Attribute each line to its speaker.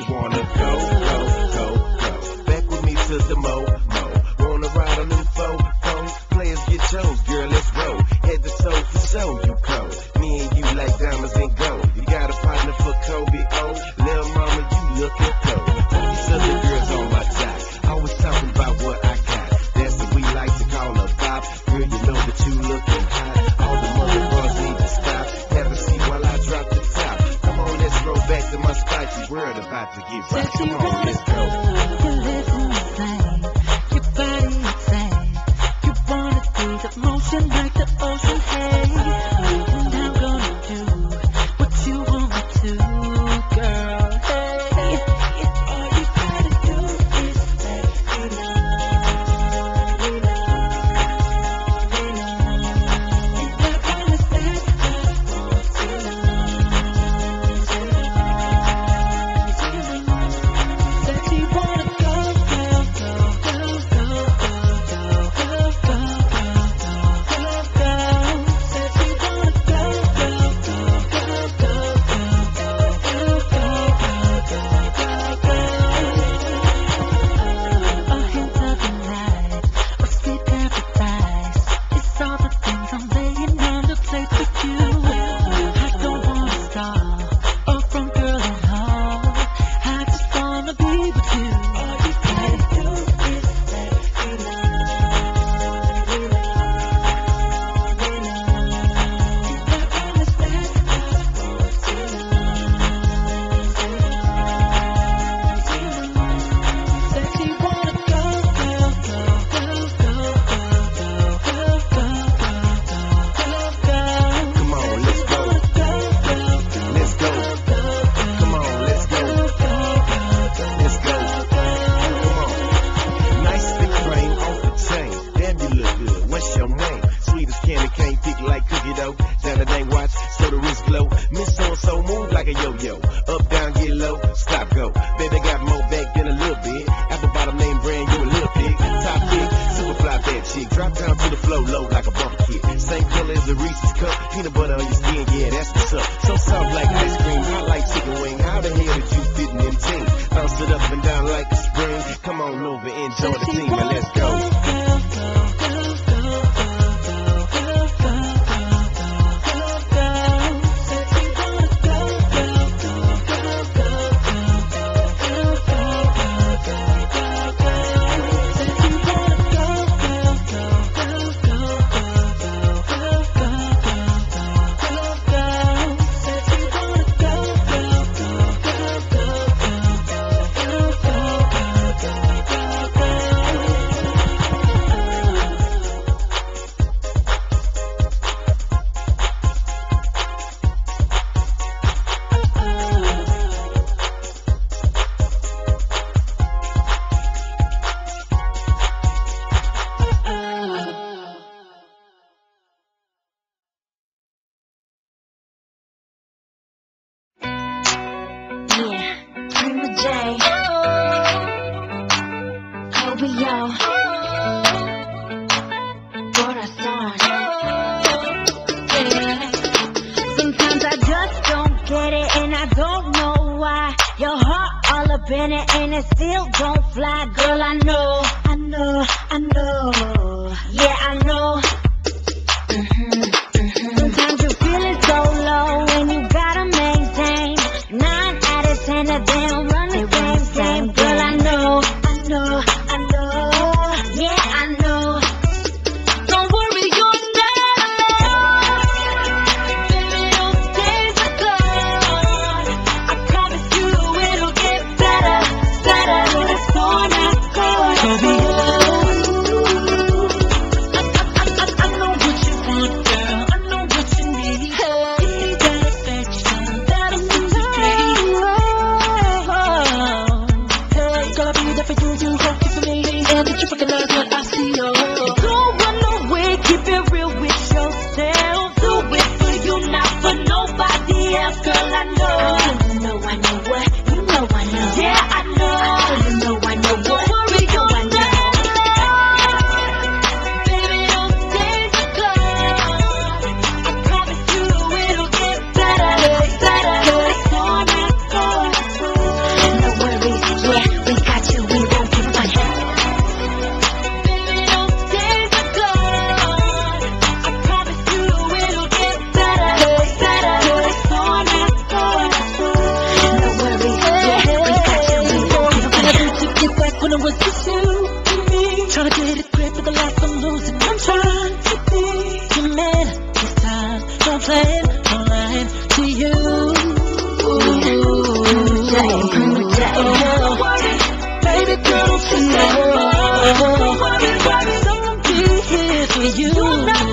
Speaker 1: you wanna go, back with me to the mo. Wanna ride on them foes, players get chose, girl, let's roll. Head to toe for show, you cold. Me and you like diamonds and gold. You got a partner for Kobe, oh, little mama, you looking cold. These other girls on my side, always talking about what I got. That's what we like to call a bop. Girl, you know that you looking hot. All the mother bros need to stop. Have a seat while I drop the top. Come on, let's roll back to my spot. You worried about to get right. Come on, let's go.
Speaker 2: Your lips insane, your body insane. You wanna do the motion like the ocean, hey. And I'm gonna do what you want me to, girl, hey. All you gotta do is let me know. And I promise that I want to know. That you wanna go, go, go, go, go, go, go, go, go, go, go. That you wanna go, go, go, go, go, go, go, go, go, go. A hint of the night, a sweet paradise. It's all the things I'm laying on the plate for you. I don't wanna stall or from girl at all. I just wanna be with you. All you gotta do is let me know. And I promise that I want to know. That you wanna go, go, go, go, go, go, go, go, go, go.
Speaker 1: Come on, let's go. Let's go. Come on, let's go. Let's go. Come on. Nice thick frame off the chain. Damn, you look good. What's your name? Sweet as candy, can't pick like cookie dough. Down the dang watch, so the wrist glow. Miss so move like a yo-yo. Up, down, get low, stop, go. Baby got more back than a little bit. Apple bottom name brand, you a little big. Top pick, super fly bad chick. Drop down to the flow, low like a bumper kid. Same color as a Reese's cup. Peanut butter on your skin, yeah, that's what's up. So soft like ice cream, hot like chicken wing. How the hell did you fit in them jeans? Bounce it up and down like a spring. Come on over, enjoy the team, and let's go.
Speaker 3: Sometimes I just don't get it, and I don't know why. Your heart all up in it, and it still don't fly. Girl, I know, I know, I know. Yeah, I know. Sometimes you feel it so low, and you gotta maintain. 9 out of 10 of them run the same game. Girl, I know, I know, I know. Yeah, I know. Don't worry, you're not alone. Baby, those days are gone. I promise you it'll get better, better. It's gonna go. I know what you want, girl. I know what you need. Need that affection, that affinity.
Speaker 2: Baby girl, don't you know? Someone be here for you.